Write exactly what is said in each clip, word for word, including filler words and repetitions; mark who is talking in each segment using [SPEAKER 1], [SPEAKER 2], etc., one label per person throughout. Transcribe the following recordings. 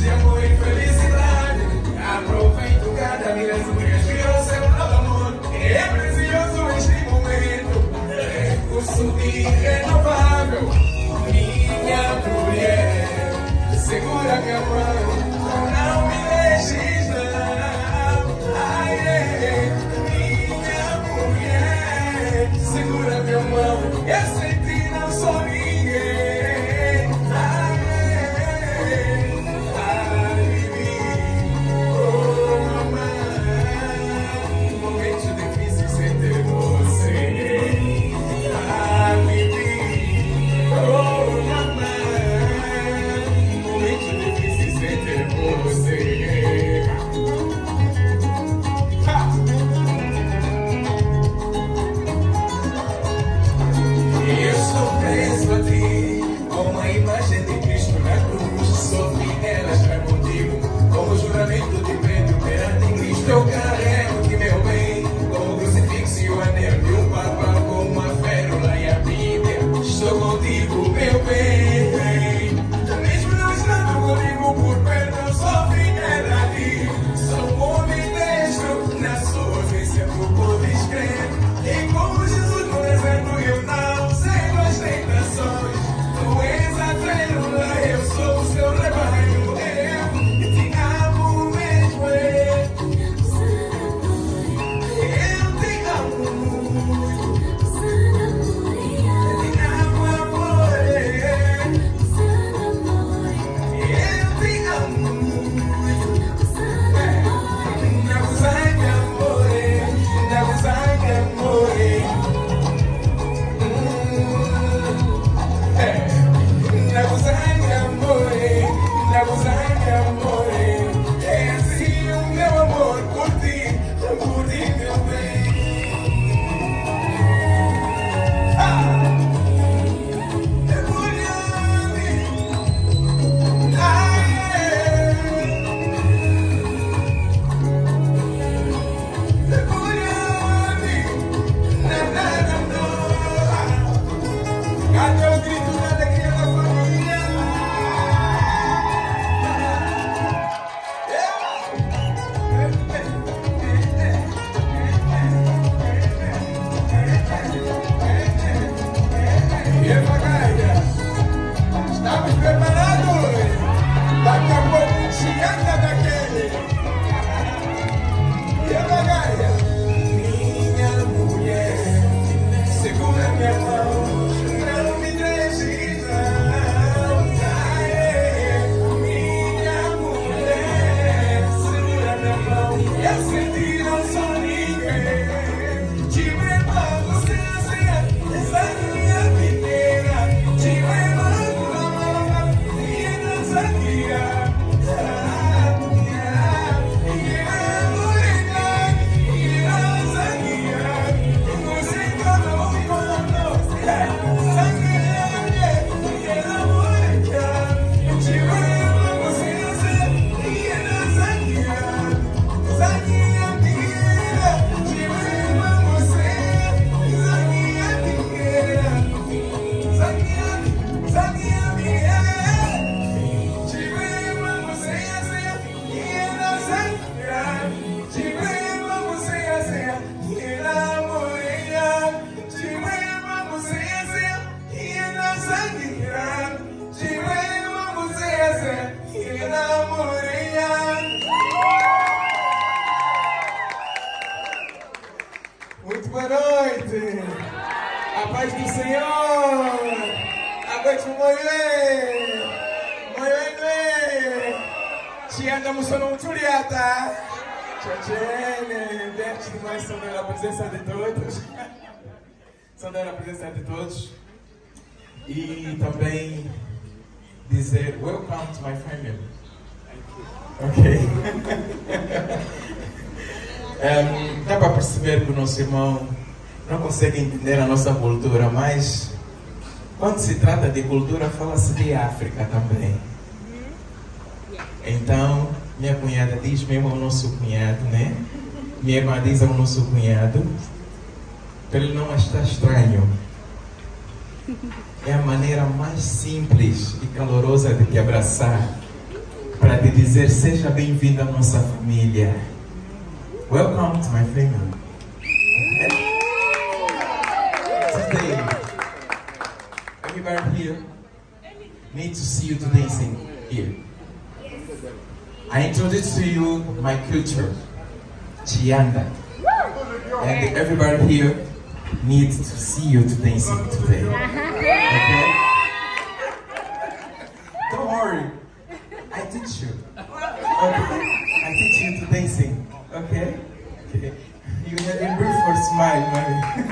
[SPEAKER 1] de amor e felicidade. Aproveito cada minuto que respiro seu novo amor. É precioso este momento, recurso irrenovável. Minha mulher, segura minha mão, não me deixes não. Ai, é, minha mulher, segura minha mão, eu sem ti não sou ninguém. Ai, é, ai, oh mamãe, momento difícil sem ter você. Ai, oh mamãe, momento difícil sem ter você. Ha! Eu sou preso a ti, como a imagem de Cristo na cruz. Sofri ela está contigo, como juramento de peito perante Cristo. Eu carrego de meu bem, como o crucifixo e o anel de um papa, como a pérola e a Bíblia. Estou contigo, meu bem, mesmo não estando comigo por perto, eu sofri ela ali. Sou um homem destro, na sua ausência tu podes crer. E como Jesus no deserto, eu não sei das tentações. Tu és a pérola, eu sou o seu rebanho. Eu te amo mesmo, eu te amo muito. Te amo, amor, eu te amo muito. Na gozanha, amor, na gozanha, amor. Na gozanha, amor, na gozanha, amor. É assim o meu amor por ti, por ti, meu bem. Ah! É por ele. Ai, é. É por ele. Na, na, na, na. Cadê o grito da alegria da família? E aí, Magaia? Estamos preparados? Daqui a pouco a gente anda daquele. E aí, Magaia? Minha mulher, segura minha mão, não me deixe não. Ai, minha mulher, segura minha mão, eu sem ti não sou ninguém. Te levo você a ser essa minha mineira. Te levo a minha dança guia. Ah, minha, minha mulher, minha dança guia. Você como me contou, sangue minha mulher. Te levo a você a ser minha dança guia. Zaguinha minha, te levo a você, zaguinha minha, zaguinha, zaguinha minha, te levo a você a ser minha dança guia. Te levo a você a ser minha mulher. Te levo a você a ser minha dança guia. Te levo a você a ser minha mulher. Muito boa noite! A paz do Senhor! A noite moie! Moie! Ci andamos solo un Giuliata! Ciao Cene! Antes de mais, saudar a presença de todos. Saudar a presença de todos. E também dizer welcome to my family. Ok? Um, dá para perceber que o nosso irmão não consegue entender a nossa cultura, mas quando se trata de cultura, fala-se de África também. Então, minha cunhada diz mesmo ao nosso cunhado, né? Minha irmã diz ao nosso cunhado, para ele não achar estranho. É a maneira mais simples e calorosa de te abraçar. para te dizer seja bem-vindo à nossa família. Welcome to my family. Today, everybody here need to see you to dancing here. I introduce to you my culture, Chianda, and everybody here needs to see you to dancing today. Okay? Don't worry, I teach you. Okay? I teach you to dancing. Okay? Okay. You have a beautiful smile, my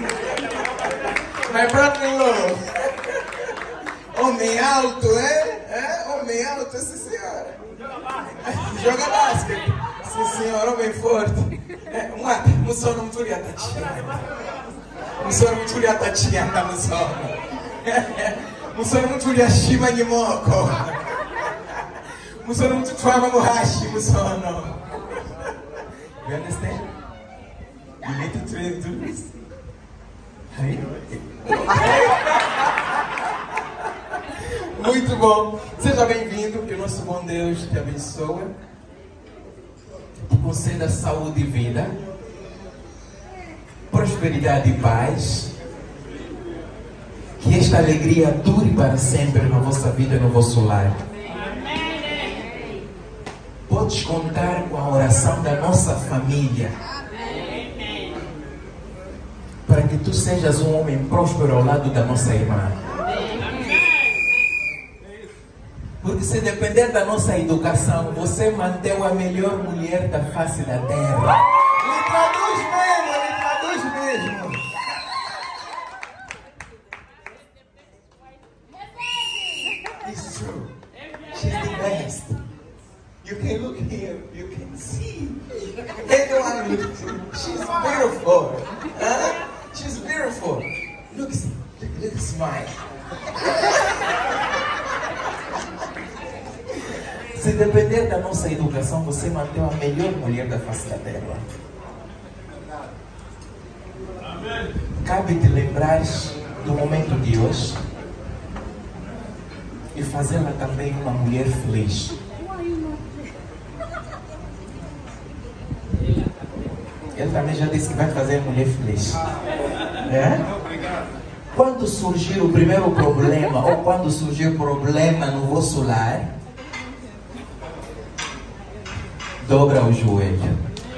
[SPEAKER 1] my brother-in-law. Homem alto, é? É? Homem alto, sim senhora. Joga basquete. Sim senhora, homem forte. É, uma, musoro mtuli atachiana. Musoro mtuli atachiana, musoro. Musoro mtuli ashima nyimoko. Musoro mtuli twama muhashi, musoro. You understand? You need to train to do this. Muito bom. Seja bem-vindo, que o nosso bom Deus te abençoe, te conceda saúde e vida, prosperidade e paz, que esta alegria dure para sempre na vossa vida e no vosso lar. Podes contar com a oração da nossa família, para que tu sejas um homem próspero ao lado da nossa irmã. Porque se depender da nossa educação, você manteve a melhor mulher da face da terra. Me traduz mesmo, me traduz mesmo. It's true. She's the best. You can look here, you can see. Anyone look to. She's beautiful. Huh? She's beautiful. Look, look, look, smile. Se depender da nossa educação, você mantém a melhor mulher da face da terra. Cabe te lembrar do momento de hoje e fazê-la também uma mulher feliz. Ele também já disse que vai fazer a mulher feliz. É? Quando surgir o primeiro problema, ou quando surgir o problema no vosso lar, dobra o joelho.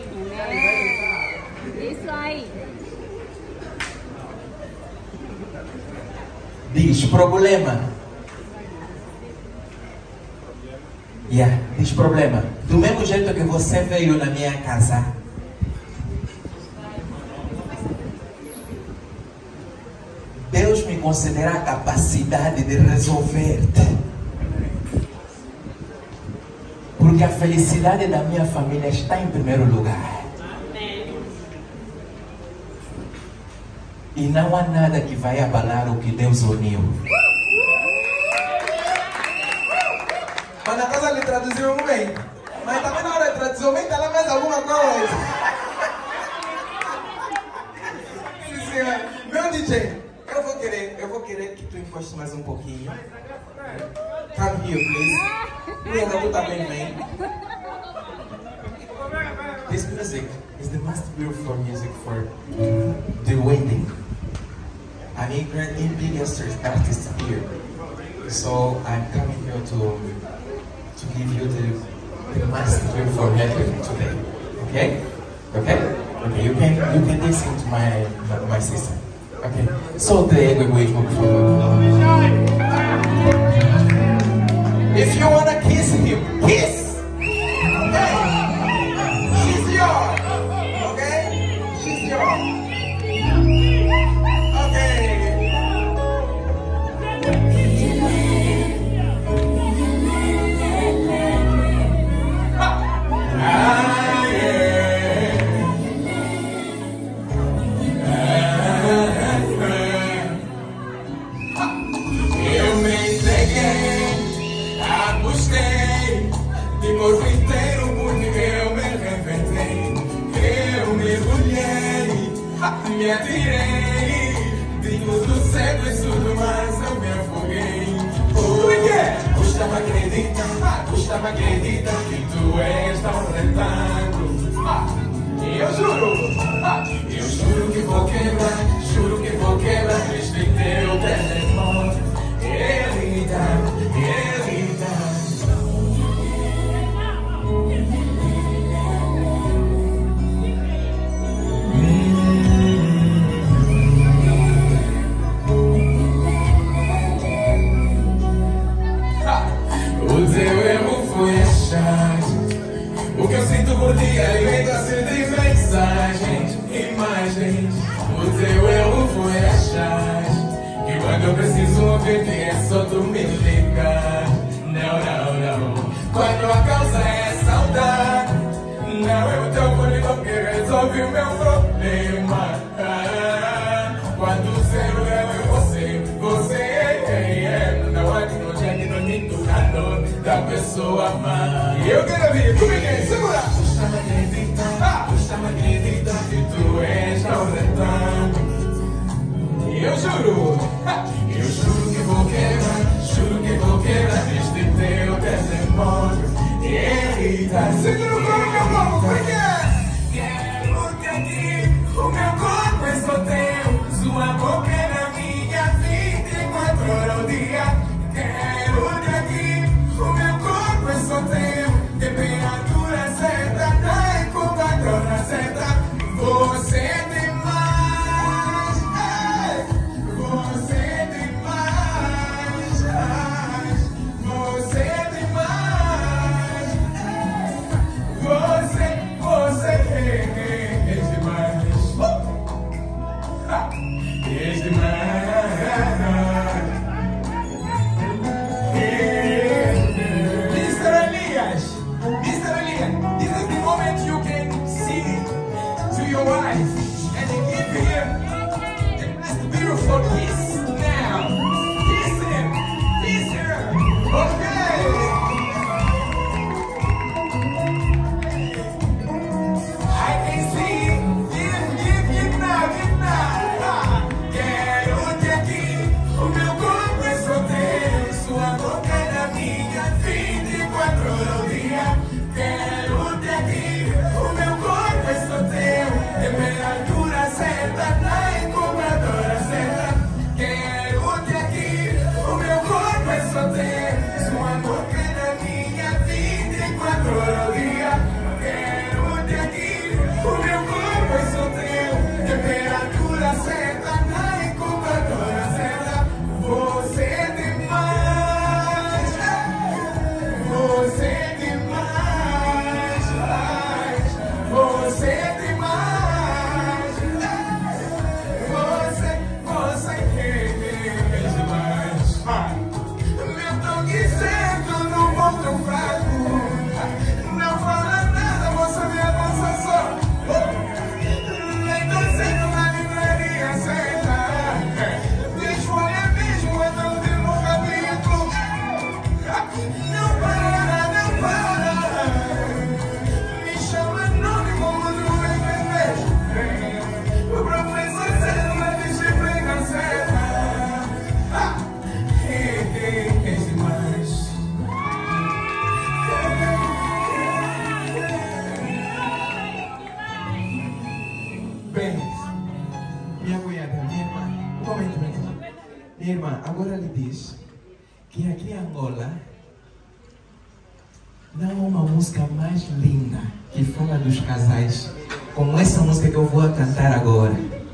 [SPEAKER 2] Isso aí.
[SPEAKER 1] Diz, problema. Yeah, diz problema. Do mesmo jeito que você veio na minha casa, Deus me concederá a capacidade de resolver-te. Porque a felicidade da minha família está em primeiro lugar. E não há nada que vai abalar o que Deus uniu. Mas na casa ele traduziu bem. Mas também na hora de traduzir, aumenta lá mais alguma coisa. Sim, senhor. Meu D J, eu vou querer, eu vou querer que tu encoste mais um pouquinho. Come here, please. E ainda tu também vem. This music is the most beautiful music for the wedding. I mean, we're the biggest artists here. So I'm coming here to to give you the, the most beautiful music today. Okay? Okay? Okay, you can you can listen to my my, my sister. Okay. So the we move forward. If you wanna kiss him, kiss! Okay? She's yours! Okay? She's yours! Okay! Ah, yeah! Eu me entreguei, apostei, de corpo inteiro porque eu me reinventei. Eu mergulhei, me atirei, de tudo certo e tudo mais eu me afoguei. Porque os já me acredita, ah, tu já me acredita que tu és tão retângulo. Ah, eu juro, ah, eu juro que vou quebrar, juro que vou quebrar este teu telemóvel. Ele dá, ele dá. O teu erro foi a chave. O que eu sinto por ti alimenta-se de mensagens, imagens. O teu erro foi a chave. Que quando eu preciso ouvir-te é só tu me ligar. Não, não, não. Quando a causa é saudade, não é o teu bonito que resolve o meu problema. Quando o zero é eu e você, você é, é. Não há de noite aqui no mito calor da pessoa má. E eu quero ouvir, tu me quer segurar. Tu já me acredita, ah, tu já me acredita que tu és tão retângulo. E eu juro, ah, eu juro que vou quebrar, juro que vou quebrar este teu testemunho. Eita, segura o corpo, meu povo, porque quero te aqui, o meu corpo é só teu, sua boca é na minha, vinte e quatro horas ao dia. Quero te aqui, o meu corpo é só teu, temperatura certa, na incubadora certa. Você tem mais, ai, você tem mais, ai, você tem mais, você, você é demais, uh! é demais. mister Elias, mister Elias, this is the moment you can see to your wife and give him the most beautiful kiss now. Kiss him, kiss her, okay? I can see, give, give, give now, give now. Ah, quero te aqui, o meu corpo é só teu, sua boca é na minha, vinte e quatro horas ao dia. Quero te aqui, o meu corpo é só teu, temperatura certa, na incubadora certa. Quero te aqui, o meu corpo é só teu, sua boca é na minha, vinte e quatro horas ao dia. Quero te aqui, o meu corpo é só teu, temperatura certa, na incubadora certa. Você tem mais, você tem mais, você tem mais, você, você é demais. Meu toque certo no ponto fraco, não fala nada, moça, minha moça só. Nem tão certo na livraria certa, deixa olhar mesmo, é tão tempo no capítulo. Não para, não para, me chama nome como no bebê. O professor certo na disciplina certa. Ah, é, é, é demais. Bem, minha cunhada, minha irmã, um momento, um momento. Minha irmã, agora lhe diz que aqui em Angola não há uma música mais linda que fala dos casais como essa música que eu vou cantar agora.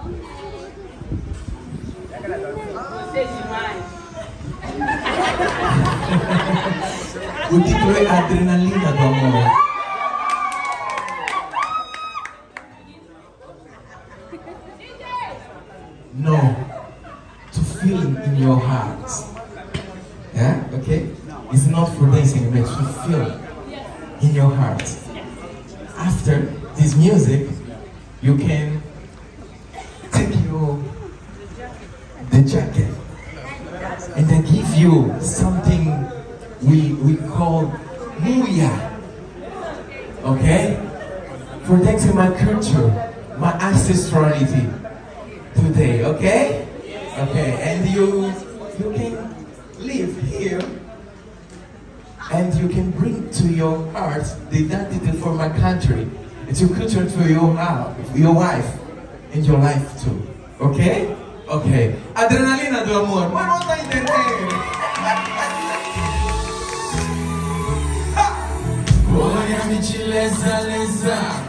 [SPEAKER 1] O título é Adrenalina do Amor. No, to feel in your heart. Yeah, okay? It's not for dancing, but to feel in your heart. After this music, you can take your the jacket and I give you something we we call muya. Okay? Protecting my culture, my ancestrality today, okay? Okay, and you you can live here
[SPEAKER 2] and you can bring to your heart the identity for my country, and your culture to your house, your wife, and your life too. Okay? Okay. Adrenalina do amor. Mas não tá entendendo?
[SPEAKER 1] Olha-me de lesa, lesa.